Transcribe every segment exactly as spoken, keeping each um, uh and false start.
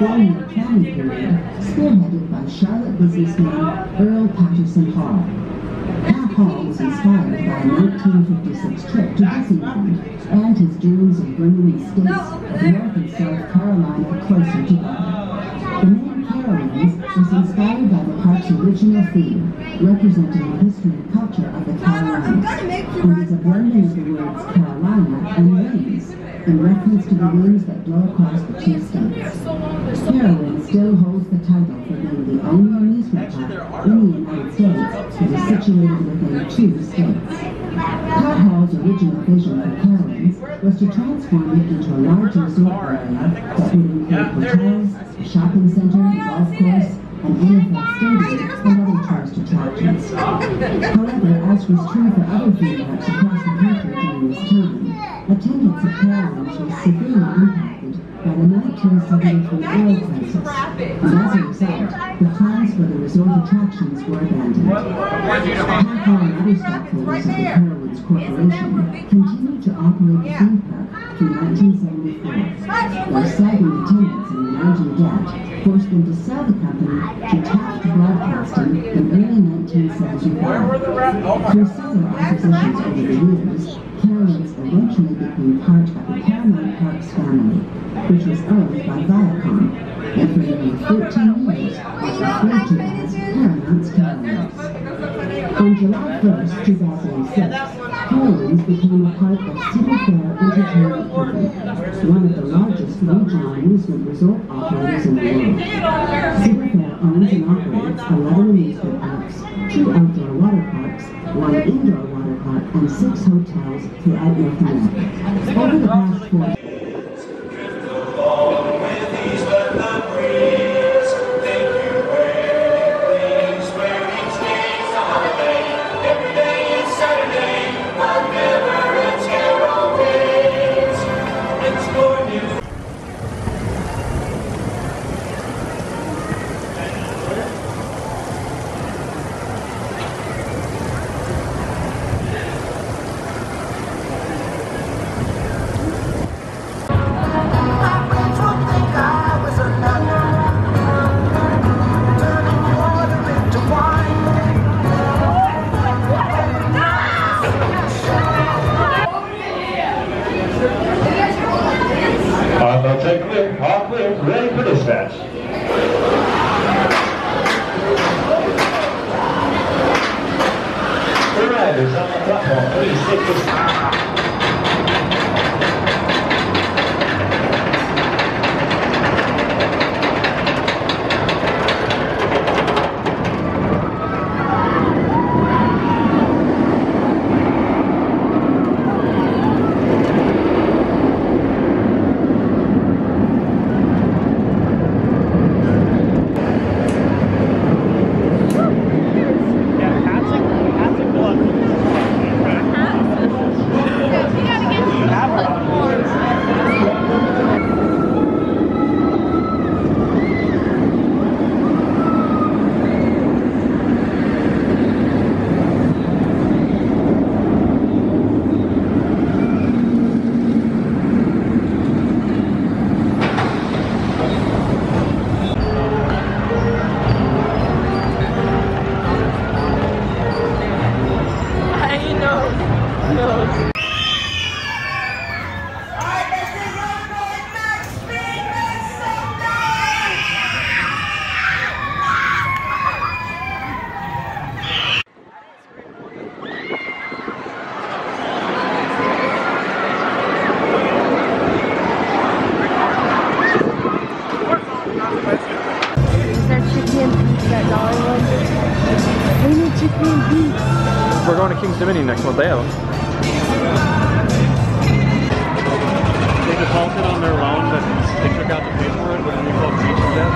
four-year planning period spearheaded by Charlotte businessman Earl Patterson Hall. Pat Hall was inspired by a nineteen fifty-six trip to Disneyland and his dreams of bringing the states of North and South Carolina closer together. The name Carowinds was inspired by the park's original theme, representing the history and culture of the Carolines, and is a blending of the words Carolina and winds, in reference to the winds that blow across the two states. Carowinds still holds the title for being the only amusement park in the United States that is situated within two states. Pat Hall's original vision for Carowinds was to transform it into a large resort area that would include hotels, a shopping center, golf course, an N F L stadium, and other tourist attractions. However, as was true for other theme parks across the country during this time, attendance at Carowinds was severely impacted by the nineteen seventy-three oil crisis, and as a result, the plans for the resort attractions were abandoned. Pat Hall and other stockholders of the Carowinds Corporation continued to operate the theme park through nineteen seventy-four. Their sagging attendance and mounting debt forced them to sell the company to Taft Broadcasting in early nineteen seventy-five. Through several acquisitions over the years, Carowinds eventually became part of the Paramount Parks family, which was owned by Viacom, and for nearly thirteen years was referred to as Paramount's Carowinds. On July first, two thousand six, Carowinds became a part of Cedar Fair Entertainment Company, one of the largest regional amusement resort operators in the world. Cedar Fair owns and operates eleven amusement parks, two outdoor water parks, one indoor water park, and six hotels throughout North America. Over the past four We're going to King's Dominion next month. They have them. They defaulted on their loan, but they took out the pay for it, but then they called beach debt.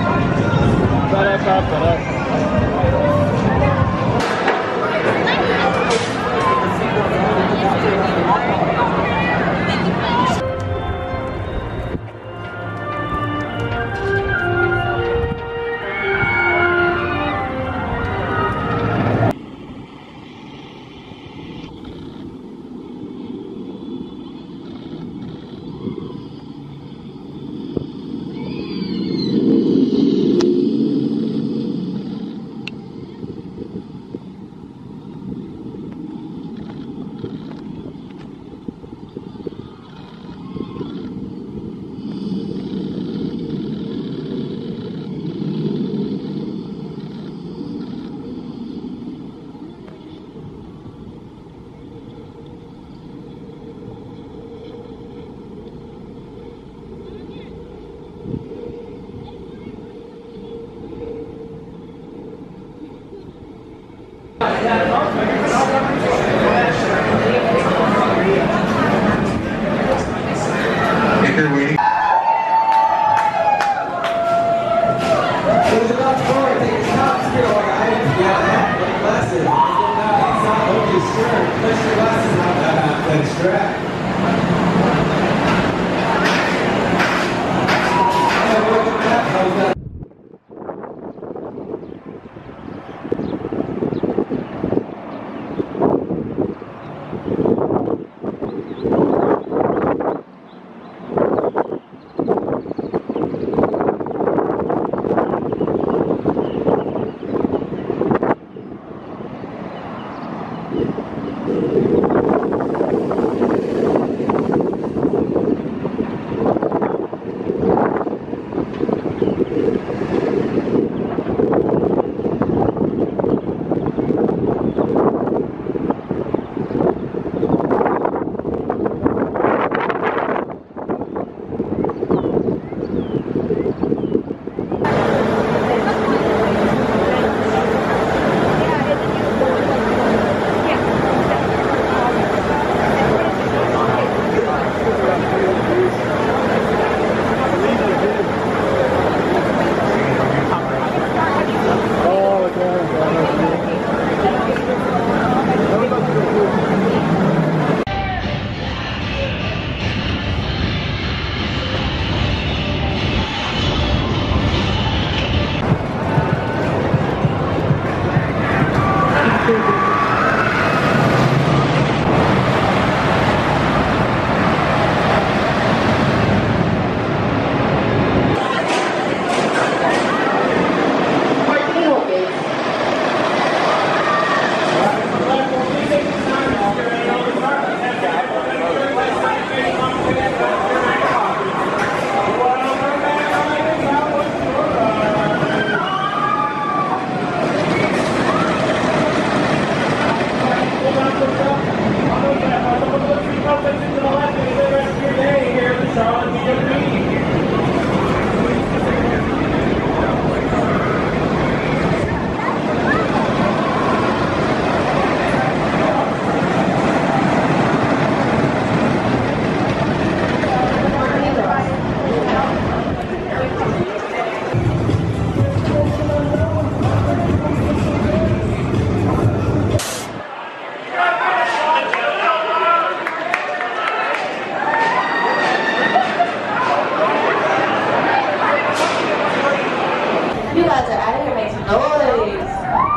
guys are out here, make some noise.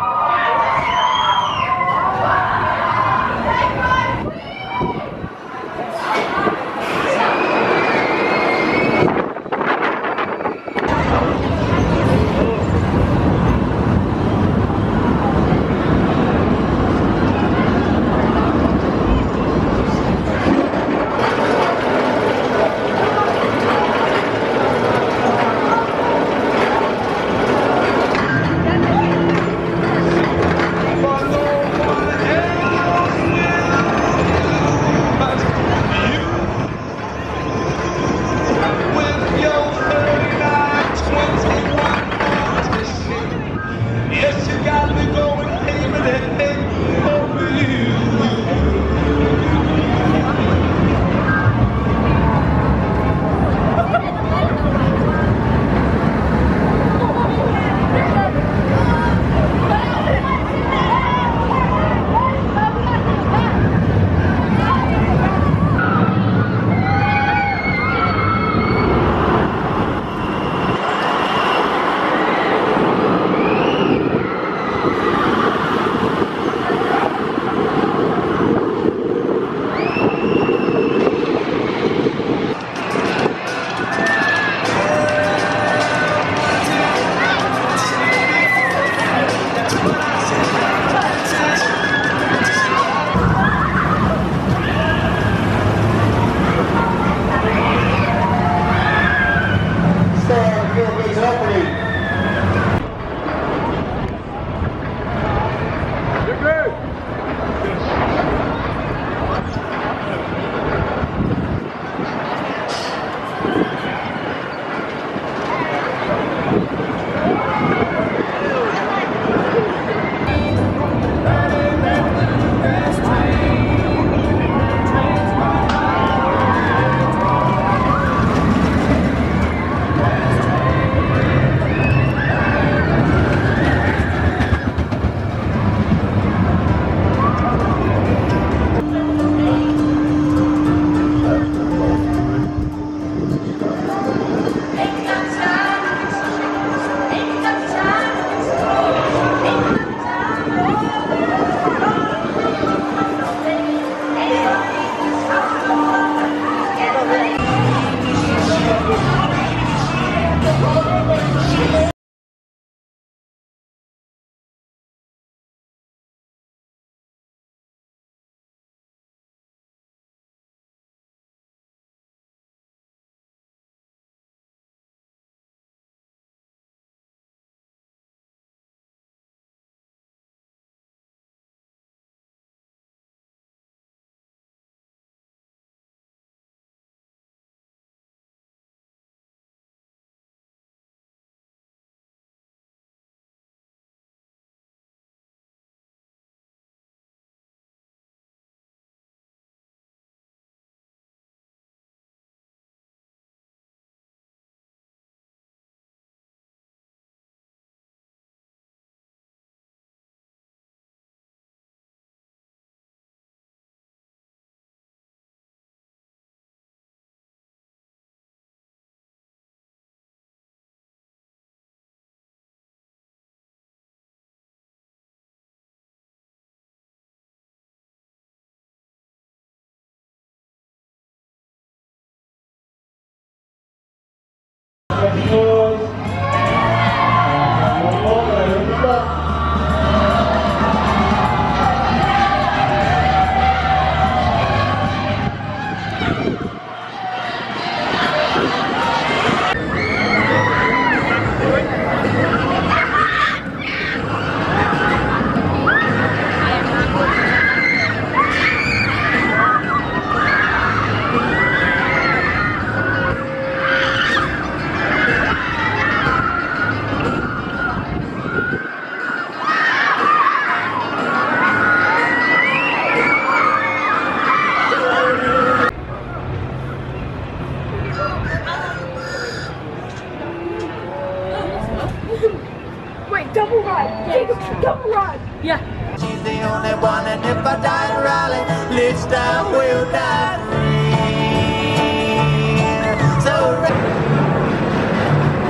double ride. Giga, double ride. Yeah. She's the only one, and if I die in Raleigh, least I will die free. So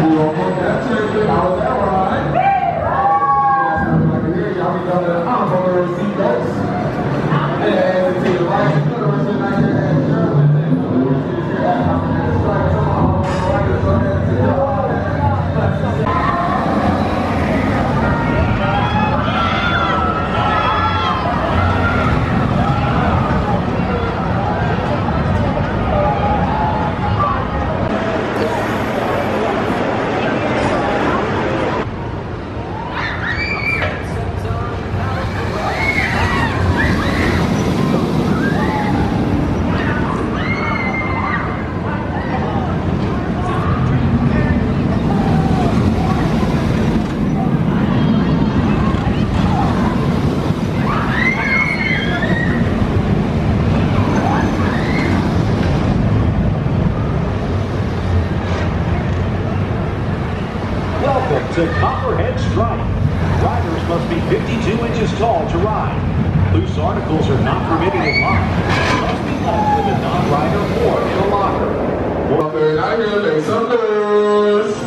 To Copperhead Strike. Riders must be fifty-two inches tall to ride. Loose articles are not permitted in line. Must be left with a non-rider or in a locker. Well, they're out here, make some noise.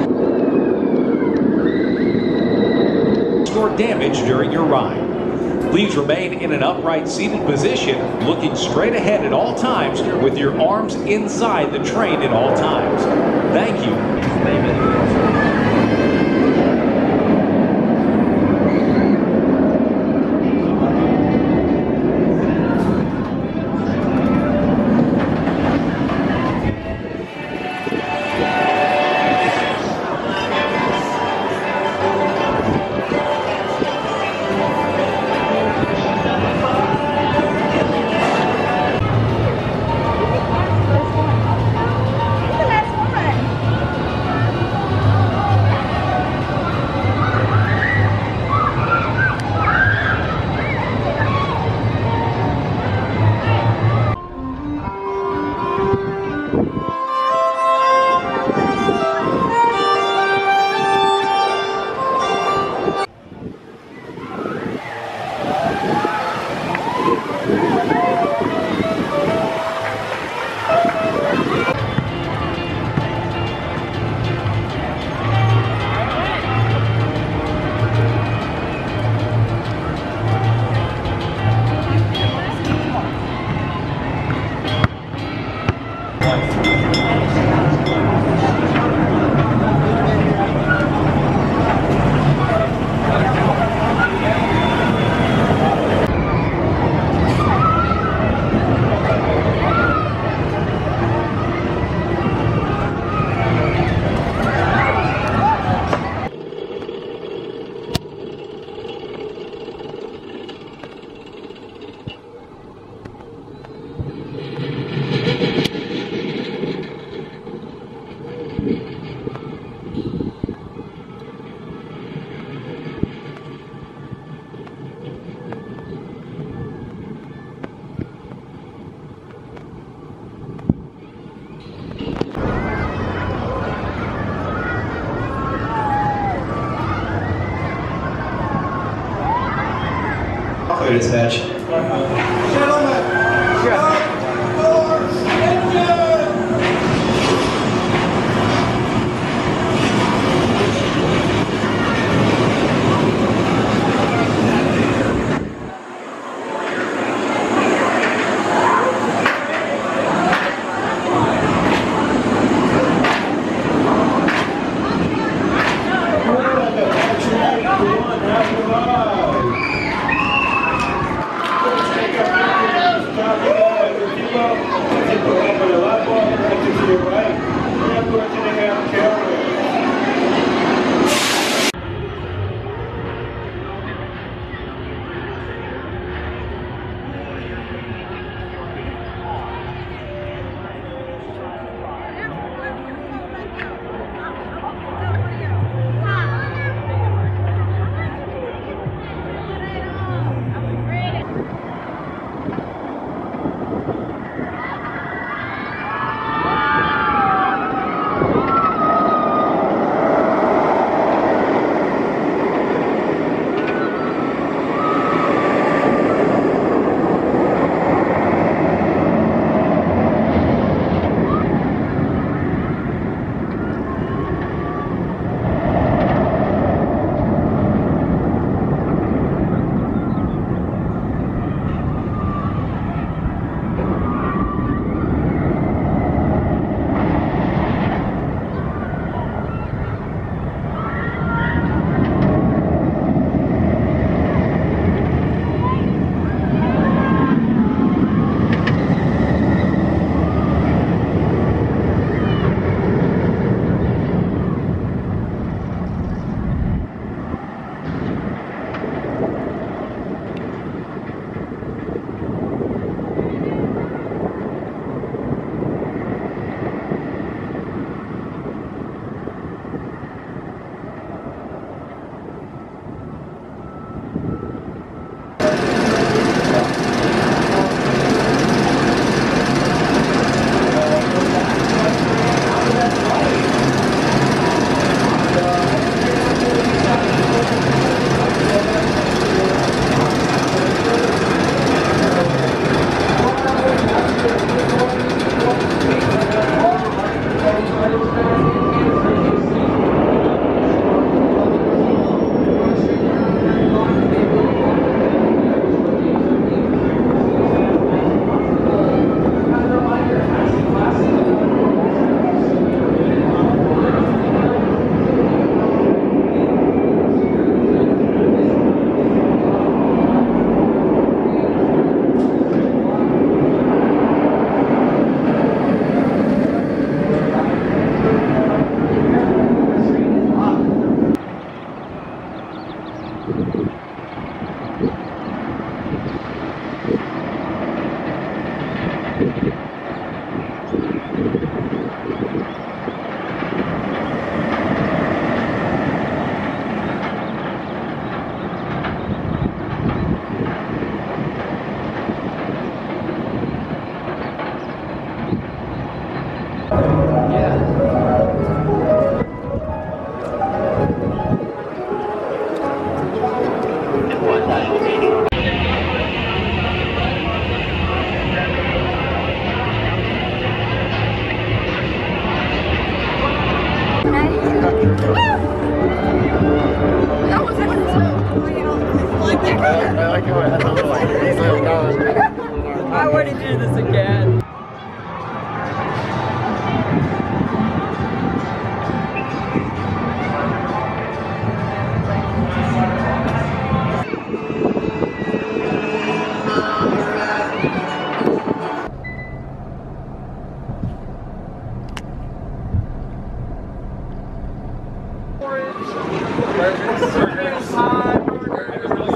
Damage during your ride. Please remain in an upright seated position, looking straight ahead at all times with your arms inside the train at all times. Thank you. Dispatch. Gentlemen, doors, engine! Take That was like I like how it has a little like little dollar. I want to do this again. Surgeon's time.